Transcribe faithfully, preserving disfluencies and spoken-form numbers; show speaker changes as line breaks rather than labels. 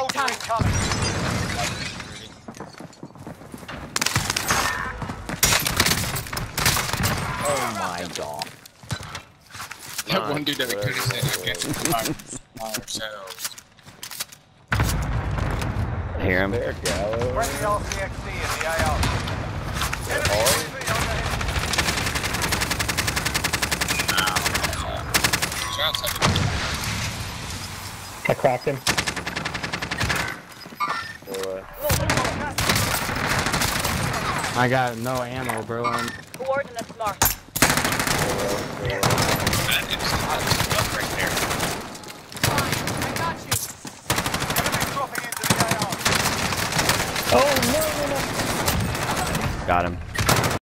Soldier incoming.
Oh my god.
That one dude that we could have said against by ourselves.
I hear him.
There, Gallo.
Friendly R C X D in the A O. Enemy
Or-
U A V overhead.
Shots at him.
I cracked him.
Boy.
I got no ammo, bro. I'm
Coordinates marked.
That is up right there.
I got you. Enemy dropping into the A O.
Oh, no, no, no.
Got him.